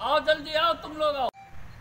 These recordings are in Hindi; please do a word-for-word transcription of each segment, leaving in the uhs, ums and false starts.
आओ जल्दी आओ, तुम लोग आओ।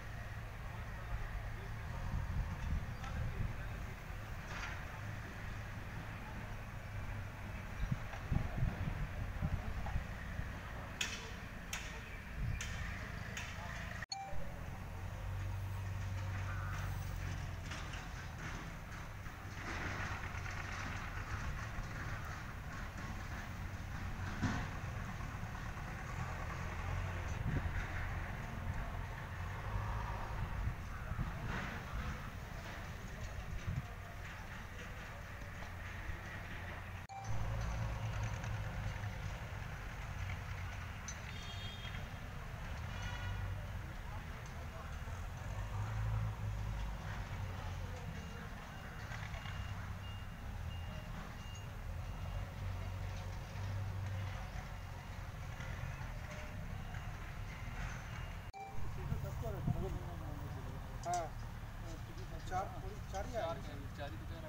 चार चार ही चार चार ही तो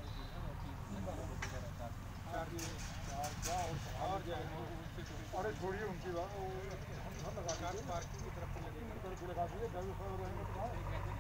चार चार अरे छोड़िए उनकी बात, हम लगा पार्किंग की तरफ से लगा दीजिए।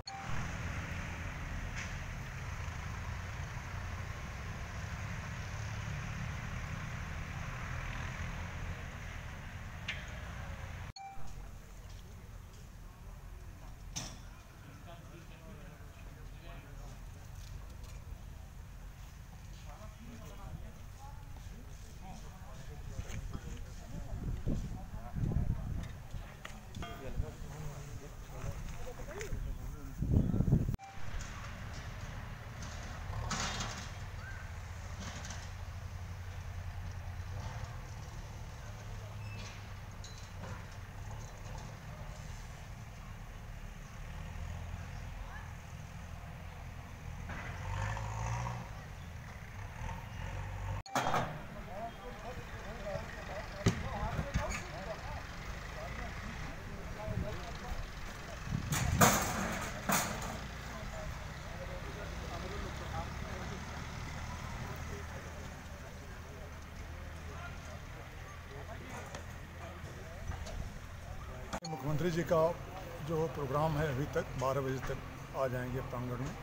मुख्यमंत्री जी का जो प्रोग्राम है अभी तक बारह बजे तक आ जाएंगे प्रांगण में।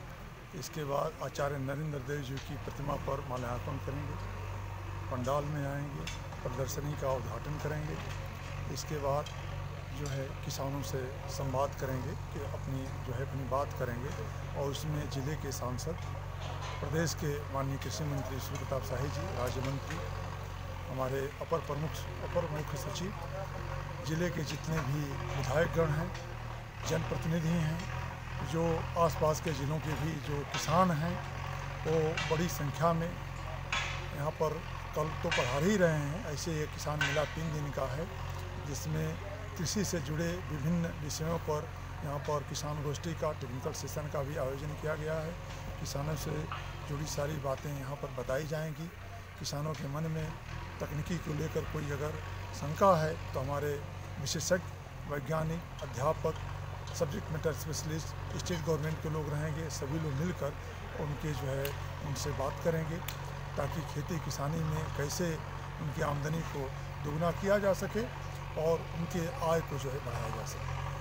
इसके बाद आचार्य नरेंद्र देव जी की प्रतिमा पर माल्यार्पण करेंगे, पंडाल में आएंगे, प्रदर्शनी का उद्घाटन करेंगे। इसके बाद जो है किसानों से संवाद करेंगे कि अपनी जो है अपनी बात करेंगे और उसमें ज़िले के सांसद, प्रदेश के माननीय कृषि मंत्री सूर्य प्रताप शाही जी, राज्य मंत्री, हमारे अपर प्रमुख अपर मुख्य सचिव, ज़िले के जितने भी विधायकगण हैं, जनप्रतिनिधि हैं, जो आसपास के ज़िलों के भी जो किसान हैं, वो बड़ी संख्या में यहाँ पर कल तो पधार ही रहे हैं। ऐसे ये किसान मेला तीन दिन का है, जिसमें कृषि से जुड़े विभिन्न विषयों पर यहाँ पर किसान गोष्ठी का टेक्निकल सेशन का भी आयोजन किया गया है। किसानों से जुड़ी सारी बातें यहाँ पर बताई जाएंगी। किसानों के मन में तकनीकी को लेकर कोई अगर शंका है तो हमारे विशेषज्ञ, वैज्ञानिक, अध्यापक, subject matter specialist, state government के लोग रहेंगे। सभी लोग मिलकर उनके जो है उनसे बात करेंगे ताकि खेती किसानी में कैसे उनकी आमदनी को दोगुना किया जा सके और उनके आय को जो है बढ़ाया जा सके।